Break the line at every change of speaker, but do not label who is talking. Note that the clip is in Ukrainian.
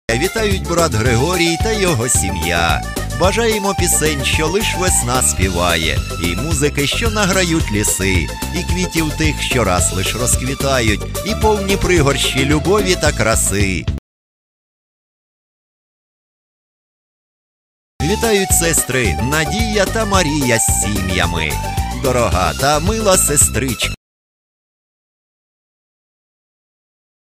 Вітають брат Григорій та його сім'я. Бажаємо пісень, що лиш весна співає, і музики, що награють ліси, і квітів тих, що раз лиш розквітають, і повні пригорщі любові та краси. Вітають сестри Надія та Марія з сім'ями. Дорога та мила сестричка.